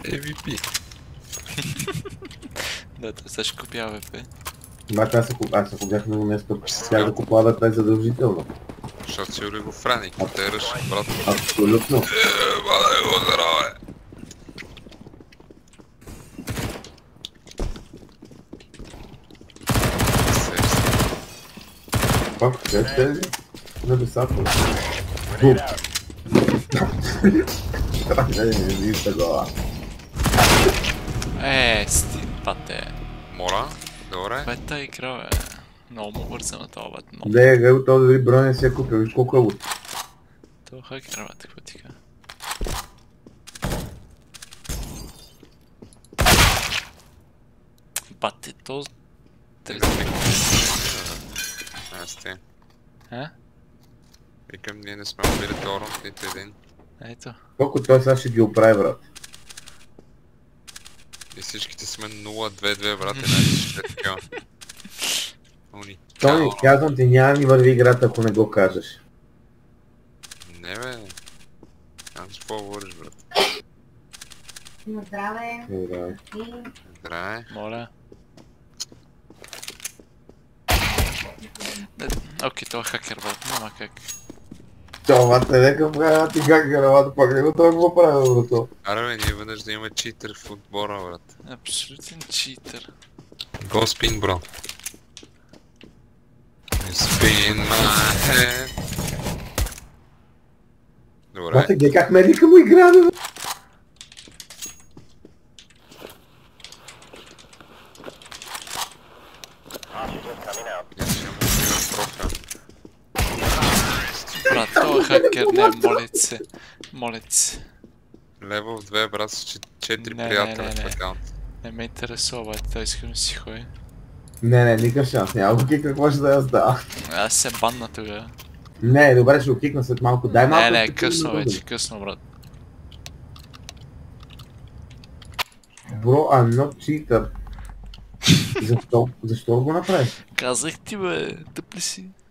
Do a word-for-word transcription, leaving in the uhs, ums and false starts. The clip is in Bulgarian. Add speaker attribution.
Speaker 1: Ем Ви Пи.
Speaker 2: Да, той сега ще купя АВП.
Speaker 3: Бата, аз ако, аз ако бях много место, щях да купа АВП задължително.
Speaker 1: Защото си Оли го Франик, те ръши, брат.
Speaker 3: Абсолютно.
Speaker 1: Е, баде го здраве!
Speaker 3: Пак, къде сте ли? На десата. Бум. Не, не, не, вижте глава.
Speaker 2: Е, сти, пате.
Speaker 1: Мора, добре.
Speaker 2: Бе, та игра, бе. Много му бърза на това, бе. Много.
Speaker 3: Не, гледай, този дори броня не си я купил, виж колко е лут.
Speaker 2: Това хакер, бе, какво ти кажа. Бате, то...
Speaker 1: Аз те.
Speaker 2: А?
Speaker 1: Викам, ние не сме убили Торон, нито един.
Speaker 2: Ето.
Speaker 3: Колко той сега ще ги оправи, брат.
Speaker 1: И всичките сме нула две две, брат, иначе ще е така.
Speaker 3: Тони,
Speaker 1: Уникално.
Speaker 3: казвам ти, няма ни върви играта, ако не го кажеш.
Speaker 1: Не бе. Аз какво говориш, брат?
Speaker 4: Здраве.
Speaker 3: Добре.
Speaker 1: Здраве.
Speaker 2: Моля. Да, окей, това е хакер, брат, няма как.
Speaker 3: Това те нека правя ти как гравата, пак не го това го правя, брато.
Speaker 1: Аре бе, ние веднъж да има читър в отбора, брат.
Speaker 2: Абсолютен читър.
Speaker 1: Go spin, бро. Spin my head. Добре.
Speaker 3: Бате, гледай как медика му игра, бе.
Speaker 1: Я ще му взимам профил.
Speaker 2: Брат, това е хакер, не, моля ти се. Моля ти се.
Speaker 1: Левел две, брат, с четири
Speaker 2: Не, не,
Speaker 1: приятеля
Speaker 2: не,
Speaker 1: в
Speaker 2: не.
Speaker 1: акаунт.
Speaker 2: Не ме интересува, бе, той искам си ходи.
Speaker 3: Не, не, никакъв шанс, няма го кикна, какво ще да я става.
Speaker 2: Аз се банна тогава.
Speaker 3: Не, добре, ще го кикна след малко, дай малко.
Speaker 2: Не, не,
Speaker 3: да се
Speaker 2: късно
Speaker 3: кикне,
Speaker 2: вече, късно, брат.
Speaker 3: Бро, I'm not cheater. Защо? Защо го направиш?
Speaker 2: Казах ти, бе, тъп ли си?